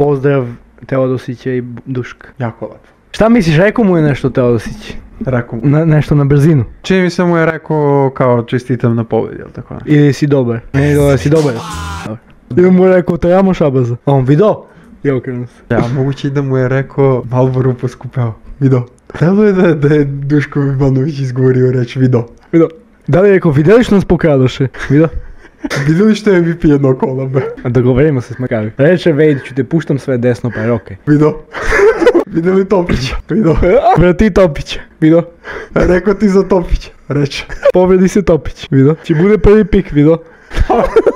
Pozdrav Teodosića i Duška. Jako lepo. Šta misliš, rekao mu je nešto Teodosić? Rekao mu. Nešto na brzinu? Čini mi se mu je rekao kao čestitam na pobjedi, ili tako? Ili si dobar? Ne, da si dobar. Ili mu je rekao trebamo šabaza? A on video? I okrenuo se. Ja, moguće i da mu je rekao Malboru poskupeo. Video. Delo je da je Duško Ivanović izgovorio reč video. Video. Da li je rekao, vidjeli što nas pokradoše? Video? Vidjeli što je MVP jedno kola, be? A dogovorimo se s Makavi. Reče Vejdiću, te puštam sve desno pa je okej. Video. Vidjeli Topića? Video. Vrati Topića. Video. Rekao ti za Topića. Reče. Povredi se Topić. Video. Či bude prvi pik, video.